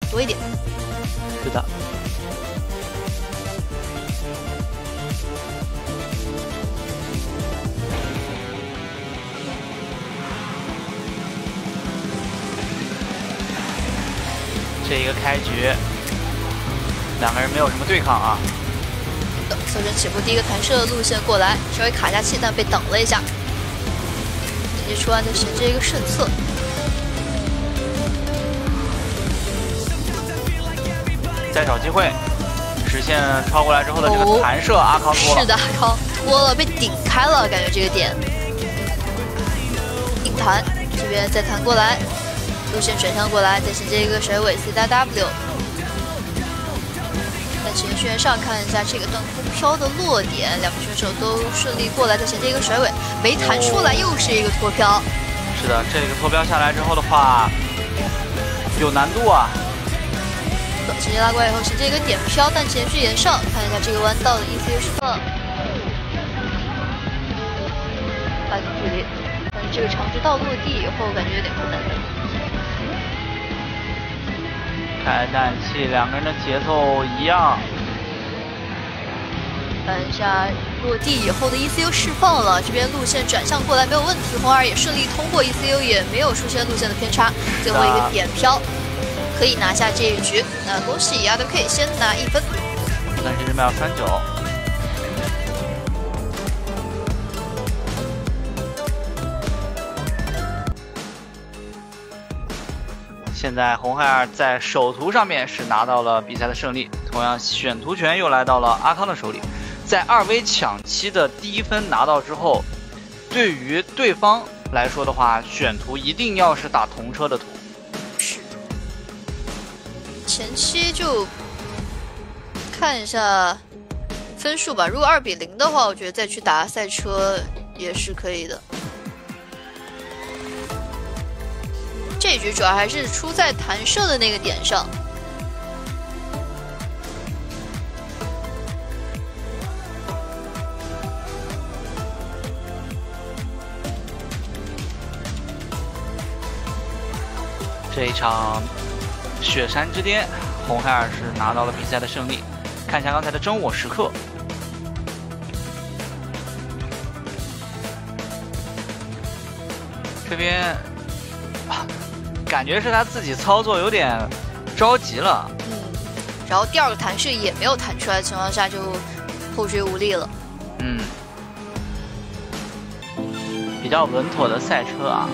多一点。 是的。这一个开局，两个人没有什么对抗啊。 侧身起步第一个弹射的路线过来，稍微卡下气，但被挡了一下，直接出完就衔接一个顺侧。 再找机会实现超过来之后的这个弹射，阿康脱了。 是的，阿康脱了，被顶开了，感觉这个点。硬弹，这边再弹过来。 路线转向过来，再衔接一个甩尾 CW。在前旋上看一下这个断空飘的落点，两名选手都顺利过来，再衔接一个甩尾，没弹出来，又是一个脱飘。 是的，这个脱飘下来之后的话，有难度啊。 直接拉过来以后，衔接一个点飘，但前续沿上，看一下这个弯道的 ECU 释放，半个距离，但是这个长直道落地以后，感觉有点困难的。 开氮气，两个人的节奏一样。 看一下落地以后的 ECU 释放了，这边路线转向过来没有问题，红二也顺利通过 ECU， 也没有出现路线的偏差。最后一个点飘，可以拿下这一局。那恭喜亚德 K 先拿1分 ，30秒39。 现在红孩儿在首图上面是拿到了比赛的胜利，同样选图权又来到了阿康的手里。在2v 抢七的第1分拿到之后，对于对方来说的话，选图一定要是打同车的图。 是。前期就看一下分数吧，如果2比0的话，我觉得再去打赛车也是可以的。 这一局主要还是出在弹射的那个点上。 这一场雪山之巅，红孩儿是拿到了比赛的胜利。看一下刚才的真我时刻。这边。 感觉是他自己操作有点着急了， 然后第2个弹射也没有弹出来的情况下，就后追无力了。 比较稳妥的赛车啊，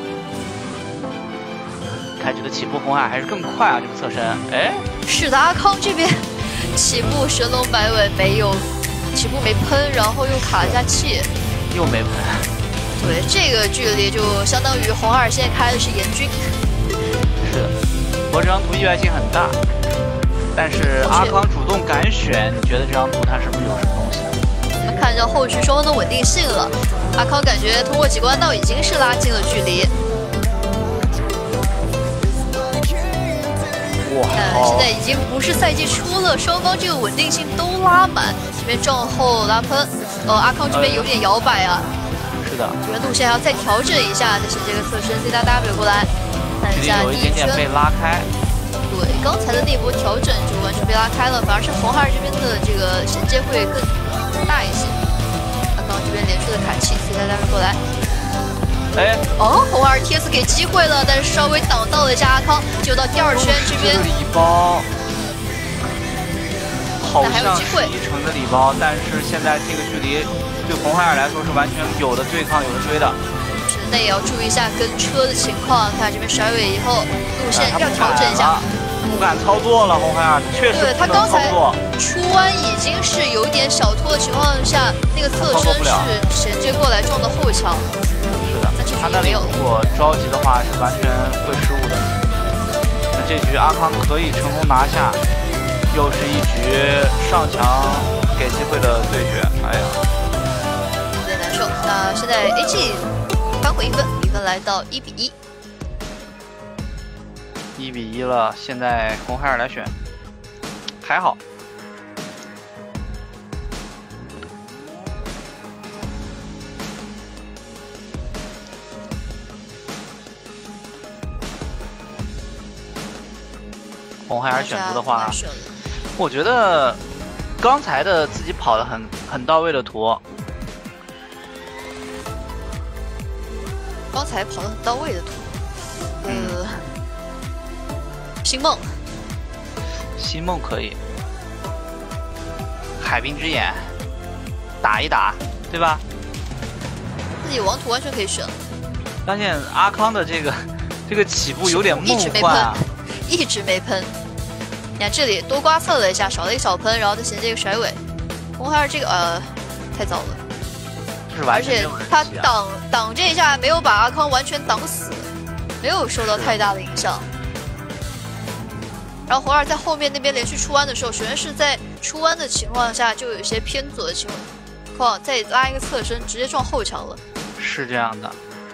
开这个起步红海还是更快啊，这个侧身，哎， 是的，阿康这边起步神龙摆尾没有，起步没喷，然后又卡了一下气， 又没喷。 对，这个距离就相当于红二现在开的是严军。 是的，不过这张图意外性很大，但是阿康主动敢选，你觉得这张图他是不是有什么东西？ 我们看一下后续双方的稳定性了，阿康感觉通过几个弯道已经是拉近了距离。 哇， 现在已经不是赛季初了，双方这个稳定性都拉满，这边撞后拉喷，阿康这边有点摇摆啊。 是的， 这边路线还要再调整一下，但是这个侧身 CW 过来。 看一下有一点点被拉开， 对，刚才的那波调整就完全被拉开了，反而是红孩儿这边的这个衔接会更大一些。阿康这边连续的卡气 ，CW 过来， 哎， 哦，红孩儿 TS 给机会了，但是稍微挡到了一下阿康，就到第2圈这边礼包，好像是 1 成的礼包，但是现在这个距离对红孩儿来说是完全有的对抗，有的追的。 那也要注意一下跟车的情况，看这边甩尾以后路线要调整一下。 不敢操作了，红孩儿确实对他刚才操作。 出弯已经是有点小拖的情况下，那个侧身是衔接过来撞到后墙。 是的，他那里如果着急的话是完全会失误的。那这局阿康可以成功拿下，又是一局上墙给机会的对决。哎呀， 有点难受。那现在 AG 扳回1分，比分来到1比1。 1比1了，现在红孩儿来选，还好。 红孩儿选图的话，我觉得刚才的自己跑的很到位的图， 刚才跑的很到位的图，星梦可以， 海滨之眼打一打，对吧？ 自己王图完全可以选。 发现阿康的这个起步有点梦幻啊， 一直没喷。你看这里多刮蹭了一下，少了一个小喷，然后再衔接一个甩尾。红孩儿这个太早了， 就是完全而且他挡这一下没有把阿康完全挡死，没有受到太大的影响。然后红二在后面那边连续出弯的时候，首先是在出弯的情况下就有一些偏左的情况，再拉一个侧身直接撞后墙了。 是这样的。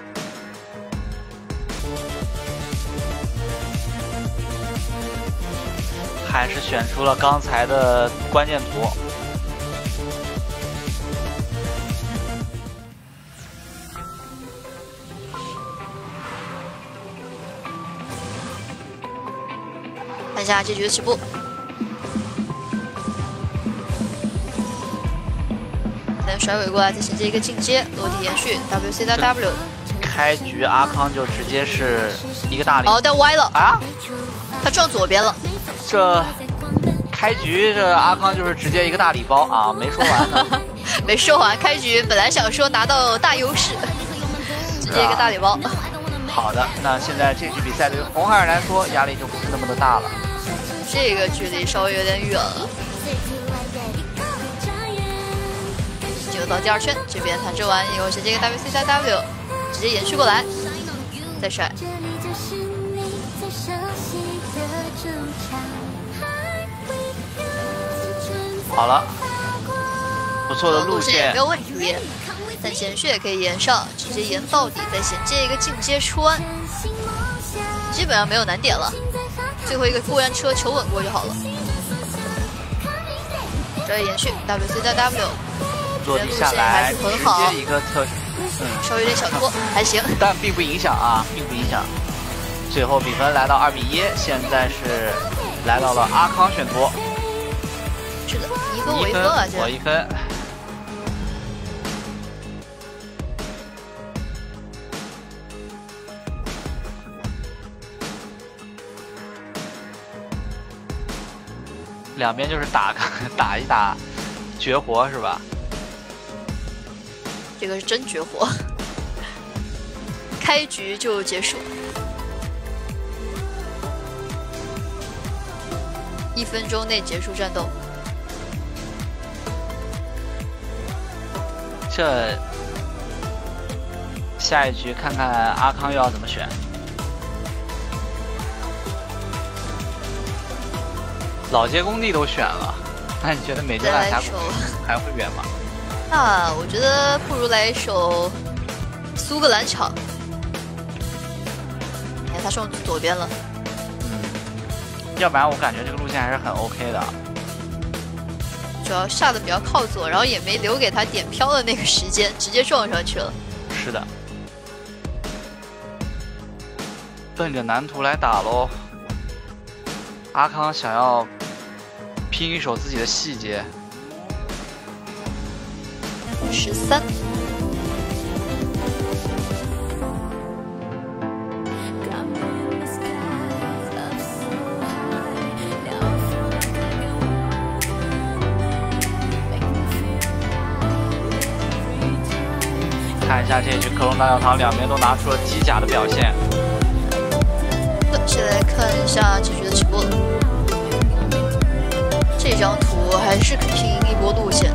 还是选出了刚才的关键图。 看一下这局的起步，再甩尾过来，再衔接一个进阶，落地延续 WC 到 W。 开局阿康就直接是一个大领， 但歪了啊！ 他撞左边了。 这开局这阿康就是直接一个大礼包啊，没说完呢。 没说完，开局本来想说拿到大优势，直接一个大礼包。 好的，那现在这局比赛对于红孩儿来说压力就不是那么的大了。 这个距离稍微有点远了。进入到第二圈，这边弹射完以后衔接一个 WC 加 W， 直接延续过来，再甩。 好了，不错的路线也没有问题，但延续也可以延上，直接延到底，再衔接一个进阶出弯，基本上没有难点了。最后一个过山车求稳过就好了。这里延续 WC 到 W， 落地下来， 很好， 直接一个侧， 稍微有点小拖，还行， 但并不影响啊，并不影响。最后比分来到2比1，现在是来到了阿康选图。 是的，一分为分啊， 我1分。两边就是打一打绝活是吧？ 这个是真绝活，开局就结束，1分钟内结束战斗。 这下一局看看阿康又要怎么选。老街工地都选了，那你觉得美洲大峡谷还会远吗？ 那我觉得不如来一首苏格兰场。你看他上左边了， 要不然我感觉这个路线还是很 OK 的。 主要下的比较靠左，然后也没留给他点飘的那个时间，直接撞上去了。 是的，奔着蓝图来打喽。阿康想要拼一手自己的细节。 13。 看一下这一局科隆大教堂，两边都拿出了机甲的表现。 现在看一下这局的起步，这张图还是拼一波路线。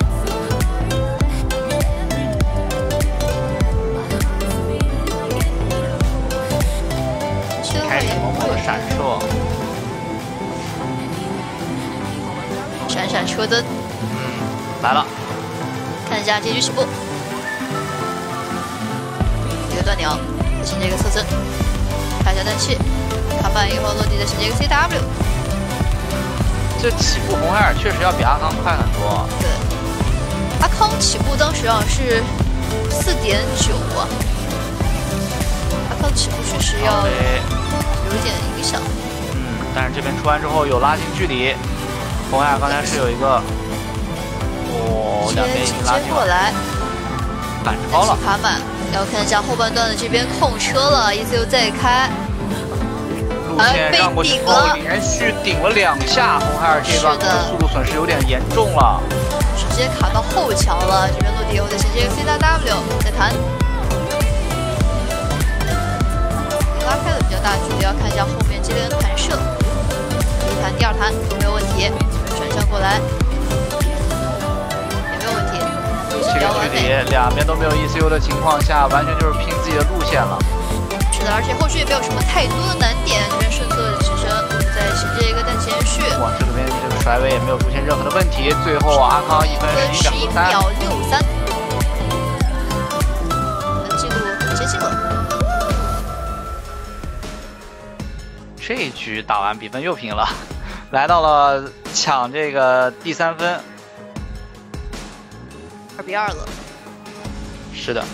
开始萌萌的闪烁， 闪闪车灯， 来了。 看一下这局起步，一个断鸟，再衔接一个侧身，看一下氮气，卡慢以后落地再衔接一个 CW。 这起步红海尔确实要比阿康快很多。 对，阿康起步当时好像是4.9啊，阿康起步确实要有点影响。 但是这边出完之后有拉近距离，红海刚才是有一个，两边已经拉近了，反超了。 卡满，要看一下后半段的这边控车了 ，ECU 再开。 路线让过去后，连续顶了2下，红孩儿这段速度损失有点严重了， 直接卡到后墙了。这边落地以后再衔接一个 CW 再弹，拉开了比较大距离，要看一下后面这边弹射，第一弹、第二弹都没有问题，转向过来也没有问题， 这个距离两边都没有 ECU 的情况下，完全就是拼自己的路线了。 是的，而且后续也没有什么太多的难点，这边顺侧的提升，再衔接一个单前续。 哇，这边这个甩尾也没有出现任何的问题，最后阿康1分11秒 63，跟记录很接近了。 这一局打完比分又平了，来到了抢这个第3分 ，2比2了。 是的。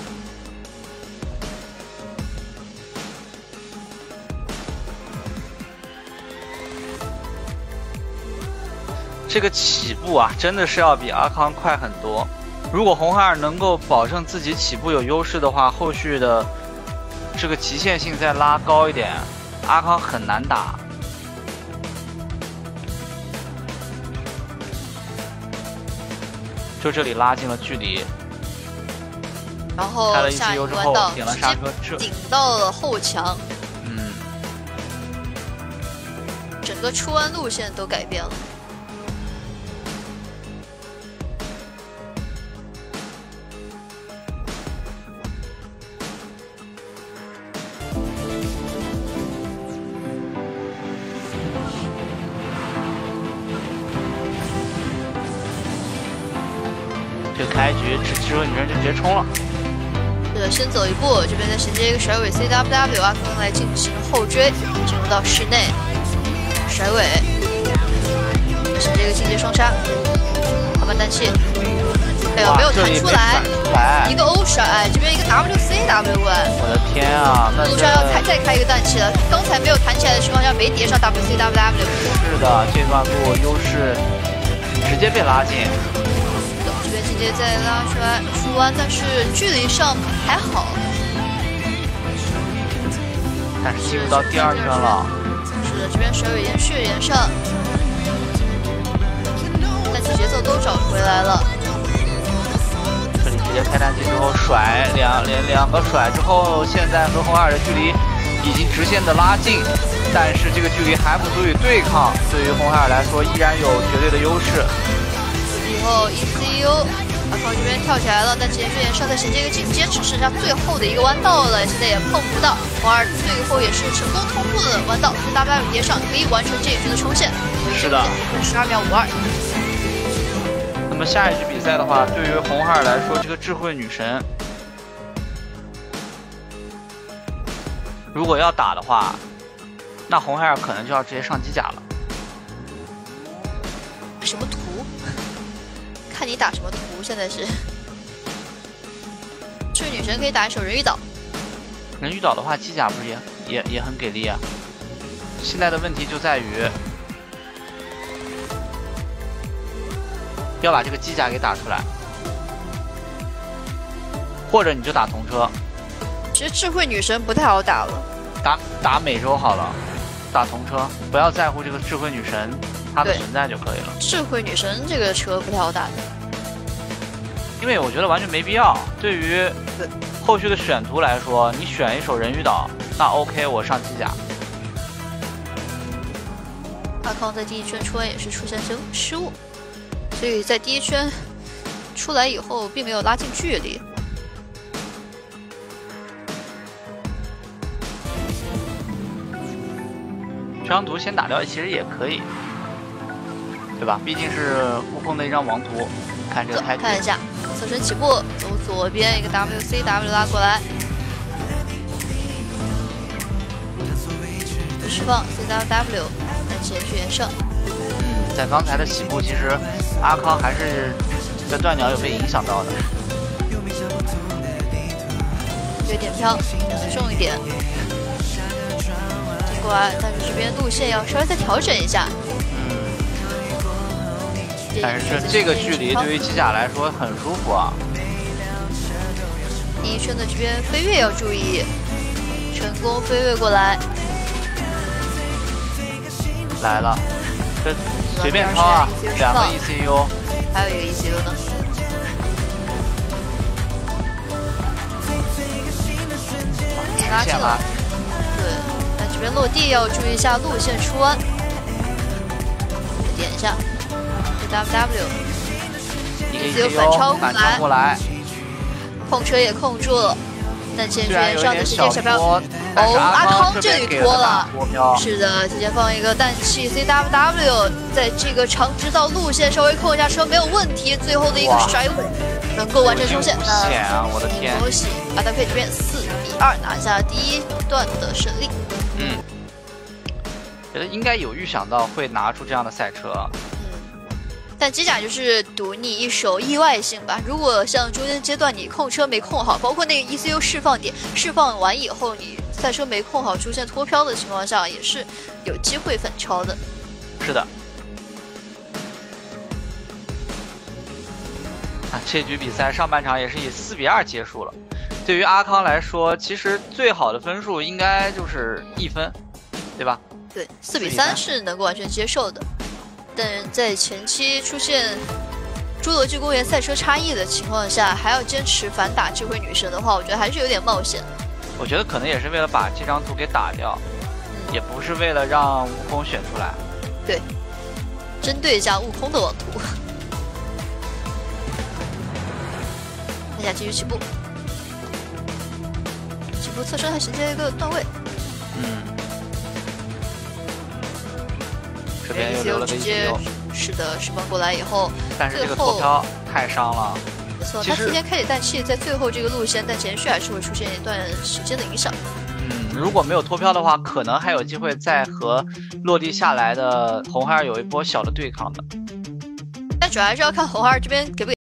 这个起步啊，真的是要比阿康快很多。如果红孩儿能够保证自己起步有优势的话，后续的这个极限性再拉高一点，阿康很难打。就这里拉近了距离， 然后开了ECU之后点了刹车， 顶到了后墙。 嗯， 整个出弯路线都改变了。 这开局智慧女神就直接冲了。 是的，先走一步，这边再衔接一个甩尾 CWW， 阿康来进行后追，进入到室内，甩尾，衔接一个进阶双杀，滑板氮气，哎呦，没有弹出来，一个 O 甩，这边一个 WCW 我的天啊，那路上要再开一个氮气了，刚才没有弹起来的情况下没叠上 WCWW。 是的，这段路优势直接被拉近。 直接再拉出来出弯，但是距离上还好。 但是进入到第2圈了。 是的，这边甩尾延续延上，但是节奏都找回来了。 这里直接开氮气之后甩两个甩之后，现在和红孩儿的距离已经直线的拉近，但是这个距离还不足以对抗，对于红孩儿来说依然有绝对的优势。 以后 ECU， 阿康这边跳起来了，但前续延上再衔接一个进阶，只剩下最后的一个弯道了，现在也碰不到。红孩儿最后也是成功通过了弯道，CW 叠上可以完成这一局的冲线。 是的 ，12秒52。 那么下一局比赛的话，对于红孩儿来说，这个智慧女神如果要打的话，那红孩儿可能就要直接上机甲了。 什么图？ 看你打什么图，现在是。智慧女神可以打一手人鱼岛。 人鱼岛的话，机甲不是也很给力啊？现在的问题就在于要把这个机甲给打出来，或者你就打童车。 其实智慧女神不太好打了， 打美洲好了，打童车，不要在乎这个智慧女神。 它的存在就可以了。 智慧女神这个车不太好打的， 因为我觉得完全没必要。对于后续的选图来说，你选一手人鱼岛，那 OK， 我上机甲。 阿康在第1圈出弯也是出现失误，所以在第1圈出来以后并没有拉近距离。 这张图先打掉其实也可以。 对吧？毕竟是悟空的一张王图，看这个开局。 看一下，侧身起步，走左边一个 WCW 拉过来，释放 CW， 但前续延上。 在刚才的起步，其实阿康还是在断鸟有被影响到的。 有点飘，重一点。 过来，但是这边路线要稍微再调整一下。 但是这个距离对于机甲来说很舒服啊。 第一圈的这边飞跃要注意，成功飞跃过来。 来了，这随便抄啊，2个 ECU， 还有一个 ECU 呢。拉近了，对，那这边落地要注意一下路线出弯，点一下 WW，ECU 反超过来，控车也控住了，但前缘上的时间小标，哦，阿康这里拖了，是的，提前放一个氮气 CWW， 在这个长直道路线稍微控一下车没有问题，最后的一个甩尾能够完成冲线， 险啊，我的天！ 恭喜阿达佩这边4-2拿下第一段的胜利。 觉得应该有预想到会拿出这样的赛车。 但机甲就是赌你一手意外性吧。如果像中间阶段你控车没控好，包括那个 ECU 释放点释放完以后，你赛车没控好，出现脱飘的情况下，也是有机会反超的。 是的。这局比赛上半场也是以4-2结束了。对于阿康来说，其实最好的分数应该就是1分，对吧？ 对，4-3是能够完全接受的。但在前期出现侏罗纪公园赛车差异的情况下，还要坚持反打智慧女神的话，我觉得还是有点冒险。 我觉得可能也是为了把这张图给打掉，也不是为了让悟空选出来。 对，针对一下悟空的网图。看一下继续起步，起步侧身还衔接一个段位。 这边又留了个 ECU， 是的，释放过来以后， 但是这个脱飘太伤了。 没错，他提前开启氮气，在最后这个路线，但前续还是会出现一段时间的影响。 如果没有脱飘的话，可能还有机会再和落地下来的红孩儿有一波小的对抗的。 但主要还是要看红孩儿这边给不给。